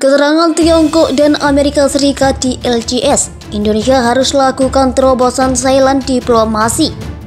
Keterangan Tiongkok dan Amerika Serikat di LCS, Indonesia harus lakukan terobosan silent diplomasi.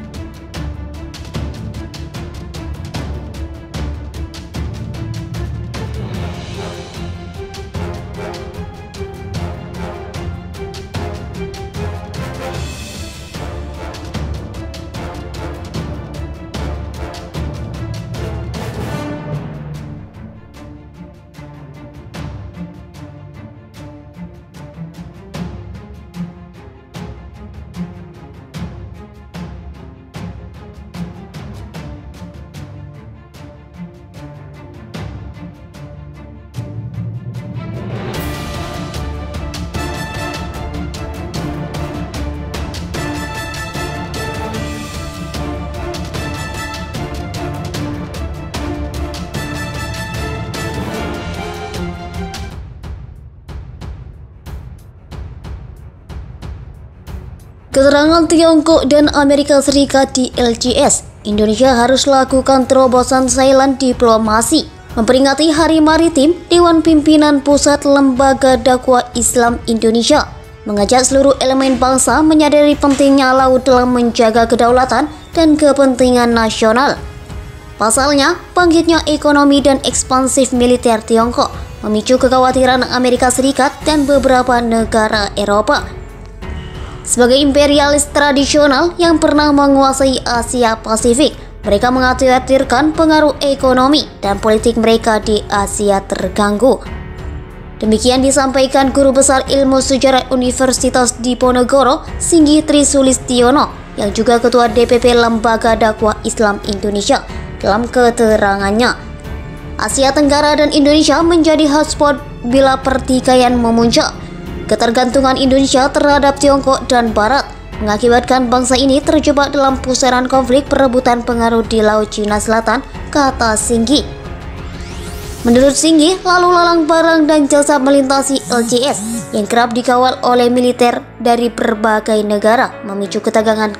Keterangan Tiongkok dan Amerika Serikat di LCS, Indonesia harus lakukan terobosan silent diplomasi. Memperingati Hari Maritim, Dewan Pimpinan Pusat Lembaga Dakwah Islam Indonesia mengajak seluruh elemen bangsa menyadari pentingnya laut dalam menjaga kedaulatan dan kepentingan nasional. Pasalnya, bangkitnya ekonomi dan ekspansif militer Tiongkok memicu kekhawatiran Amerika Serikat dan beberapa negara Eropa. Sebagai imperialis tradisional yang pernah menguasai Asia Pasifik, mereka mengkhawatirkan pengaruh ekonomi dan politik mereka di Asia terganggu. Demikian disampaikan Guru Besar Ilmu Sejarah Universitas Diponegoro, Singgi Trisulistiono, yang juga Ketua DPP Lembaga Dakwah Islam Indonesia, dalam keterangannya. Asia Tenggara dan Indonesia menjadi hotspot bila pertikaian memuncak. Ketergantungan Indonesia terhadap Tiongkok dan Barat mengakibatkan bangsa ini terjebak dalam pusaran konflik perebutan pengaruh di Laut Cina Selatan, kata Singgi. Menurut Singgi, lalu lalang barang dan jasa melintasi LCS yang kerap dikawal oleh militer dari berbagai negara memicu ketegangan.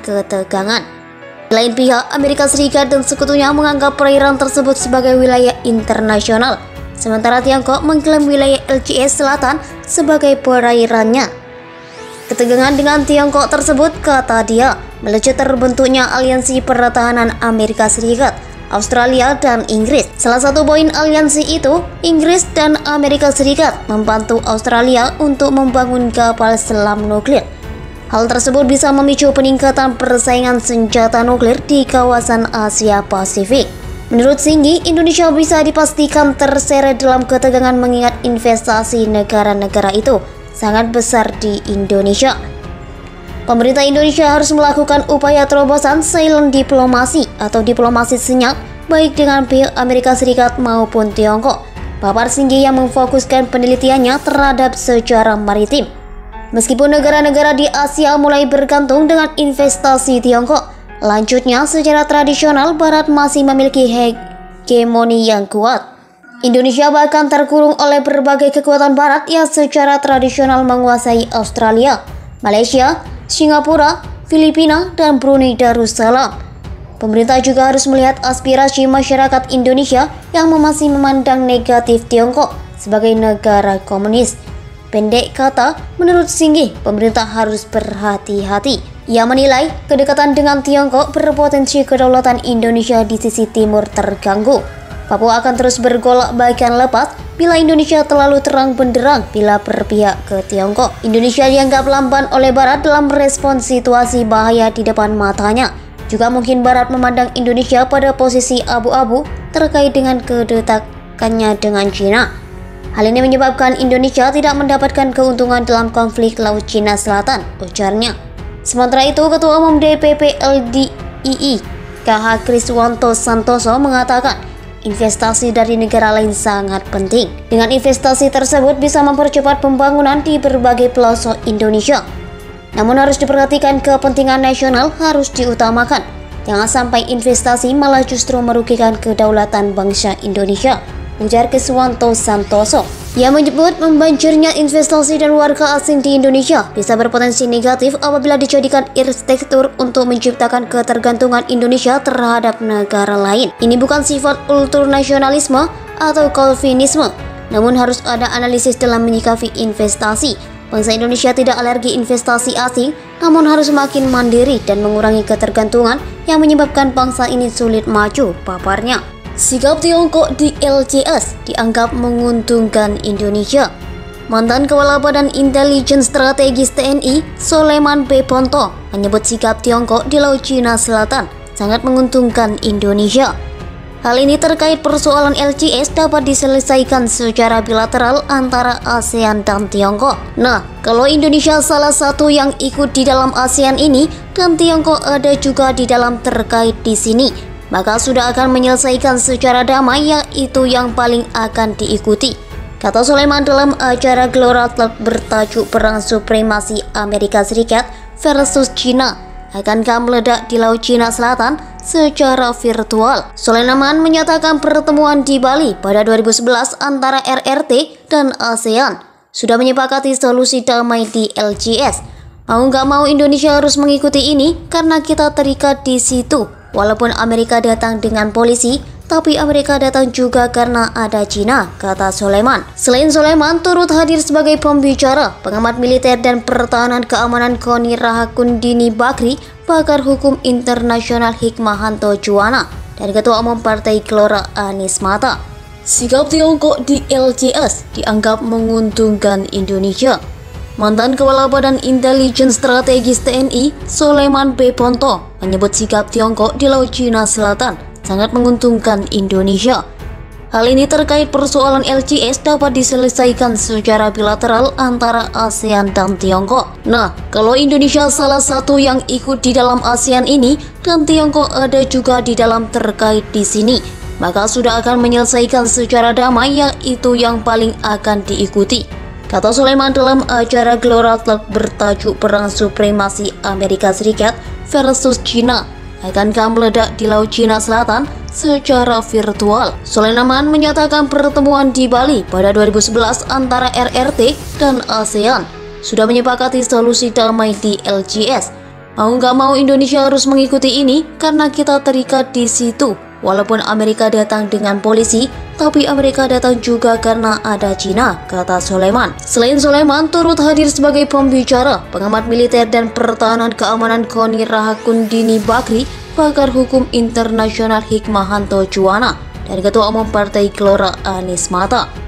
Selain pihak, Amerika Serikat dan sekutunya menganggap perairan tersebut sebagai wilayah internasional. Sementara Tiongkok mengklaim wilayah LCS Selatan sebagai perairannya. Ketegangan dengan Tiongkok tersebut, kata dia, melecut terbentuknya aliansi pertahanan Amerika Serikat, Australia, dan Inggris. Salah satu poin aliansi itu, Inggris dan Amerika Serikat membantu Australia untuk membangun kapal selam nuklir. Hal tersebut bisa memicu peningkatan persaingan senjata nuklir di kawasan Asia Pasifik. Menurut Singgi, Indonesia bisa dipastikan terseret dalam ketegangan mengingat investasi negara-negara itu sangat besar di Indonesia. Pemerintah Indonesia harus melakukan upaya terobosan silent diplomasi atau diplomasi senyap baik dengan pihak Amerika Serikat maupun Tiongkok. Papar Singgi yang memfokuskan penelitiannya terhadap sejarah maritim. Meskipun negara-negara di Asia mulai bergantung dengan investasi Tiongkok, lanjutnya, secara tradisional Barat masih memiliki hegemoni yang kuat. Indonesia bahkan terkurung oleh berbagai kekuatan Barat yang secara tradisional menguasai Australia, Malaysia, Singapura, Filipina, dan Brunei Darussalam. Pemerintah juga harus melihat aspirasi masyarakat Indonesia yang masih memandang negatif Tiongkok sebagai negara komunis. Pendek kata, menurut Singgi, pemerintah harus berhati-hati. Ia menilai kedekatan dengan Tiongkok berpotensi kedaulatan Indonesia di sisi timur terganggu. Papua akan terus bergolak bahkan lepas bila Indonesia terlalu terang benderang bila berpihak ke Tiongkok. Indonesia dianggap lamban oleh Barat dalam merespons situasi bahaya di depan matanya. Juga mungkin Barat memandang Indonesia pada posisi abu-abu terkait dengan kedekatannya dengan Cina. Hal ini menyebabkan Indonesia tidak mendapatkan keuntungan dalam konflik Laut Cina Selatan, ujarnya. Sementara itu, Ketua Umum DPP LDII, KH Kriswanto Santoso mengatakan, investasi dari negara lain sangat penting. Dengan investasi tersebut bisa mempercepat pembangunan di berbagai pelosok Indonesia. Namun harus diperhatikan kepentingan nasional harus diutamakan. Jangan sampai investasi malah justru merugikan kedaulatan bangsa Indonesia, ujar Kriswanto Santoso. Ia menyebut membanjirnya investasi dan warga asing di Indonesia bisa berpotensi negatif apabila dijadikan arsitektur untuk menciptakan ketergantungan Indonesia terhadap negara lain. Ini bukan sifat ultranasionalisme atau Calvinisme, namun harus ada analisis dalam menyikapi investasi. Bangsa Indonesia tidak alergi investasi asing, namun harus semakin mandiri dan mengurangi ketergantungan yang menyebabkan bangsa ini sulit maju, paparnya. Sikap Tiongkok di LCS dianggap menguntungkan Indonesia. Mantan Kepala Badan Intelijen Strategis TNI, Soleman B. Ponto, menyebut sikap Tiongkok di Laut Cina Selatan sangat menguntungkan Indonesia. Hal ini terkait persoalan LCS dapat diselesaikan secara bilateral antara ASEAN dan Tiongkok. Nah, kalau Indonesia salah satu yang ikut di dalam ASEAN ini dan Tiongkok ada juga di dalam terkait di sini, maka sudah akan menyelesaikan secara damai, yaitu yang paling akan diikuti, kata Soleman dalam acara Gelora Talk bertajuk Perang Supremasi Amerika Serikat versus China akankah meledak di Laut Cina Selatan secara virtual. Soleman menyatakan pertemuan di Bali pada 2011 antara RRT dan ASEAN sudah menyepakati solusi damai di LCS. Mau nggak mau Indonesia harus mengikuti ini karena kita terikat di situ. Walaupun Amerika datang dengan polisi, tapi Amerika datang juga karena ada Cina, kata Soleman. Selain Soleman, turut hadir sebagai pembicara pengamat militer dan pertahanan keamanan KONI Rahakundini Bakri, pakar hukum internasional Hikmahanto Juwana, dan Ketua Umum Partai Gelora Anies Mata. Sikap Tiongkok di LCS dianggap menguntungkan Indonesia. Mantan Kepala Badan Intelijen Strategis TNI, Soleman B. Ponto, menyebut sikap Tiongkok di Laut Cina Selatan sangat menguntungkan Indonesia. Hal ini terkait persoalan LCS dapat diselesaikan secara bilateral antara ASEAN dan Tiongkok. Nah, kalau Indonesia salah satu yang ikut di dalam ASEAN ini dan Tiongkok ada juga di dalam terkait di sini, maka sudah akan menyelesaikan secara damai, yaitu yang paling akan diikuti, kata Soleman dalam acara Gelora Talk bertajuk Perang Supremasi Amerika Serikat versus China akankah meledak di Laut Cina Selatan secara virtual. Soleman menyatakan pertemuan di Bali pada 2011 antara RRT dan ASEAN sudah menyepakati solusi damai di LCS. Mau nggak mau Indonesia harus mengikuti ini karena kita terikat di situ. Walaupun Amerika datang dengan polisi, tapi Amerika datang juga karena ada Cina, kata Soleman. Selain Soleman, turut hadir sebagai pembicara pengamat militer dan pertahanan keamanan KONI Rahakundini Bakri, pakar hukum internasional Hikmahanto Juwana, dan Ketua Umum Partai Gelora Anies Mata.